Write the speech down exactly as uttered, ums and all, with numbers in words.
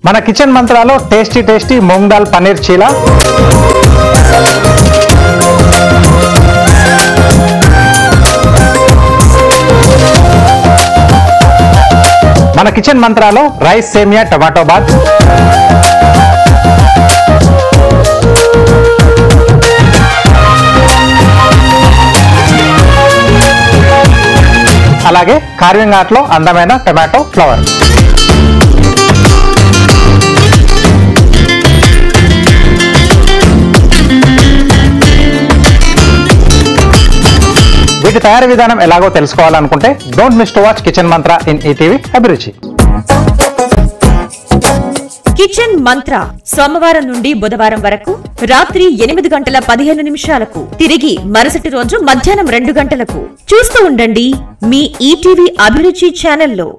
మన కిచెన్ మంత్రాలో tasty tasty moong dal paneer cheela, మన కిచెన్ మంత్రాలో రైస్ సేమియా టమాటో బాత్, అలాగే కార్వింగ్ ఆర్ట్ లో అందమైన టమాటో ఫ్లవర్. వీటి తయారీ విధానం ఎలాగో తెలుసుకోవాలనుకుంటే don't miss to watch kitchen Mantra in ETV Abhiruchi. Kitchen Mantra సోమవారం నుండి బుధవారం వరకు రాత్రి ఎనిమిది గంటల పదిహేను నిమిషాలకు, తిరిగి మరుసటి రోజు మధ్యాహ్నం రెండు గంటలకు చూస్తూ ఉండండి మీ ఈటీవీ అభిరుచి ఛానల్లో.